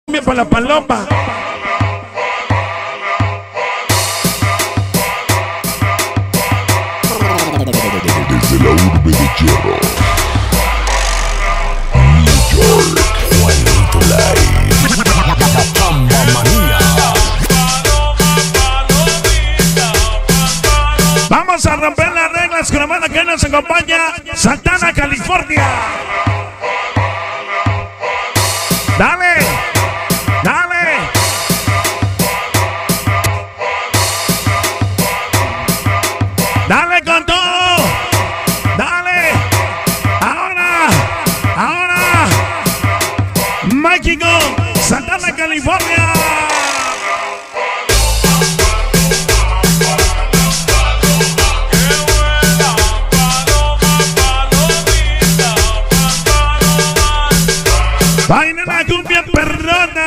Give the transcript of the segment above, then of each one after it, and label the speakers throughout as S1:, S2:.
S1: cumbia para la paloma.
S2: Desde la urbe de hierro, New York, Juanito Live, Pamba Manía.
S1: Vamos a romper las reglas con la banda que nos acompaña, Santana, California. Dale, dale. Dale con todo. Dale. Ahora. México, Santana, California. Baila la cumbia perrona.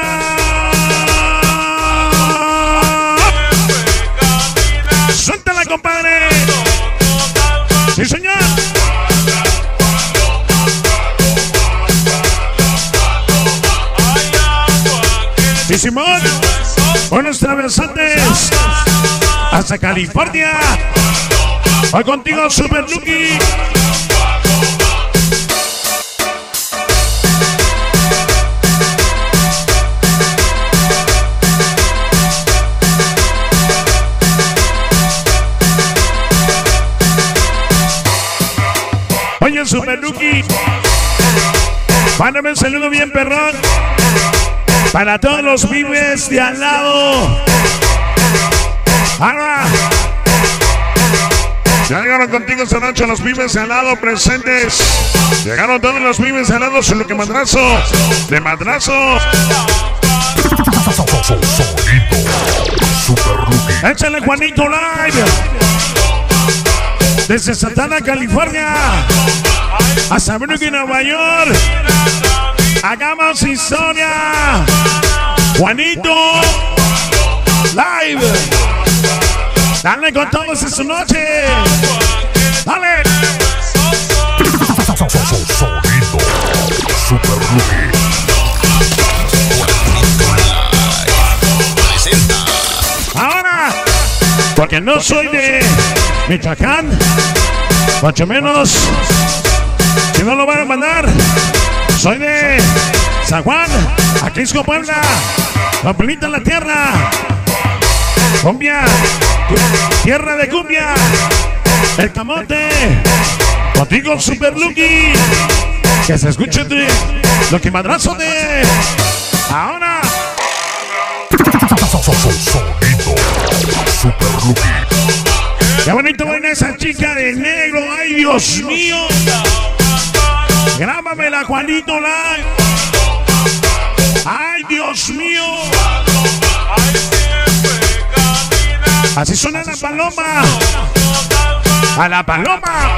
S1: Suéltala, compadre. Sí, señor. Sí, Simón. Buenos travesantes. Hasta California. Voy contigo, Super Lucky. Oye, Super Lucky, mándame un saludo bien perrón para todos los vives de al lado. Ahora, ya llegaron contigo esta noche los vives de al lado presentes. Llegaron todos los vives de al lado, solo que madrazo, de madrazo.
S2: Super Lucky.
S1: Échale, Juanito Live. Desde Santana, California, hasta Brooklyn, Nueva York. Hagamos historia. Juanito Live. Dale con todos esta noche. Dale.
S2: Sonido Super Lucky.
S1: Ahora, porque no soy de Michoacán, mucho menos que no lo van a mandar. Soy de San Juan, Atlisco, Puebla, Pampelita en la tierra. Cumbia, tierra de cumbia, el camote. Contigo, Super Lucky. Que se escuche lo que madrazo de. Ahora.
S2: Sonido Super Lucky.
S1: Qué bonito buena esa chica de negro, ay Dios mío. Grábamela, Juanito Live. Ay Dios mío. Así suena la paloma. A la paloma.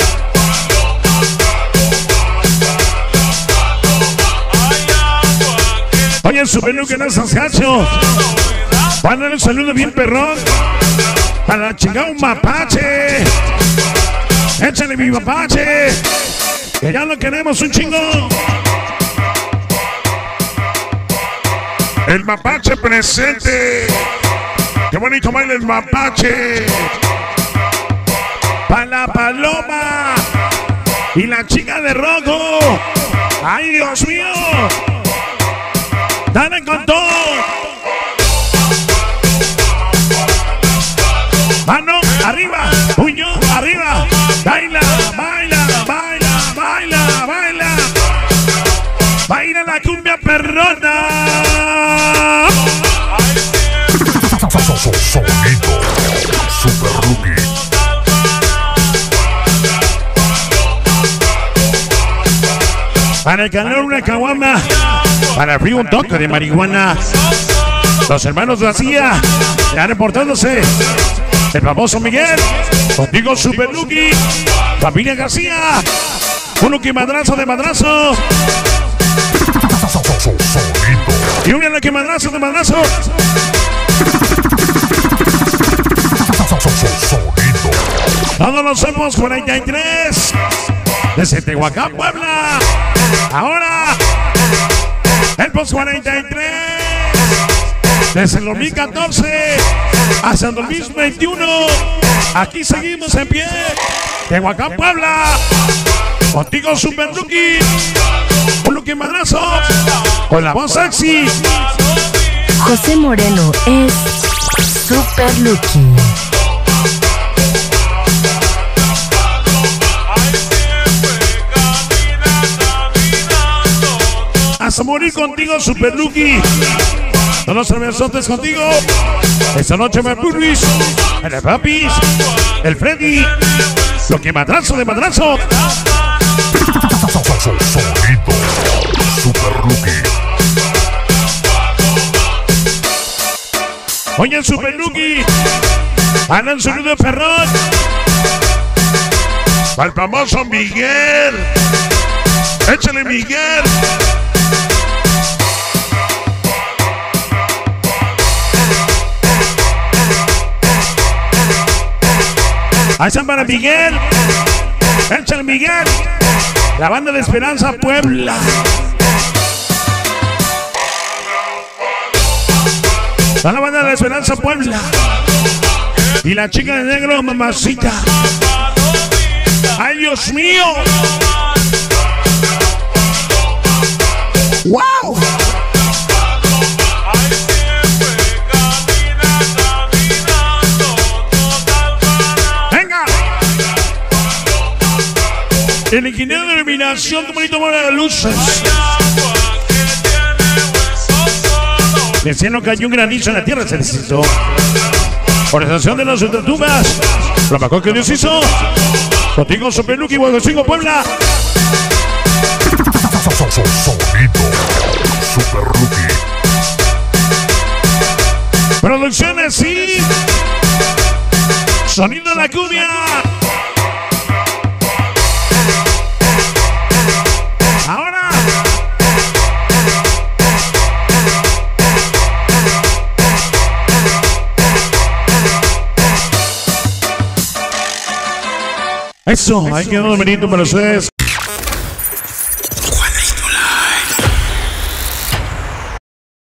S1: Oye, Super Lucky, no seas gacho. Mándale un saludo bien perrón para chingar un mapache. Échale mi mapache, que ya lo queremos un chingón. El mapache presente. Qué bonito baila el mapache. Para la paloma y la chica de rojo. Ay Dios mío. Dale con todo. Mano arriba, puño arriba. Baila, baila, baila, baila, baila. Baila la cumbia perrona.
S2: Sonido Super Lucky.
S1: Para el calor una caguama, para el frío un toque de marihuana. Los hermanos García ya reportándose. El famoso Miguel, contigo Super Lucky, familia García, un Lucky madrazo de madrazo. Y un Lucky madrazo de madrazo. Todos los somos 43 desde Tehuacán, Puebla. Ahora, El Post 43. Desde el 2014 hasta el 2021. Aquí seguimos en pie. Tehuacán, Puebla. Contigo, Super Rookie. Un Lucky Madrazo. Con la voz sexy.
S3: José Moreno es Super Lucky.
S1: Hasta morir contigo, Super Lucky. Todos los cervezotes contigo. Esta noche me Burris, el Papis, el Freddy. Lucky Madrazo de Madrazo.
S2: Sonido Super Lucky.
S1: Oye, Super Lucky. Anda el sonido de perrón. Al famoso Miguel. Échale, Miguel. Ahí están para Miguel. Échale, Miguel. La banda de Esperanza Puebla. La banda de Esperanza Puebla. Y la chica de negro, mamacita. ¡Ay, Dios mío! ¡Wow! ¡Venga! El ingeniero de iluminación, qué bonito mono de luces. Decían que cayó un granizo en la tierra, se necesitó. Organización de las ultratubas. Lo mejor que Dios hizo. Contigo, Super Lucky, Huehuecingo, Puebla.
S2: Sonido Super Lucky.
S1: Producciones, sí. Sonido de la cumbia. Ahora. Eso, ahí quedó bonito para ustedes.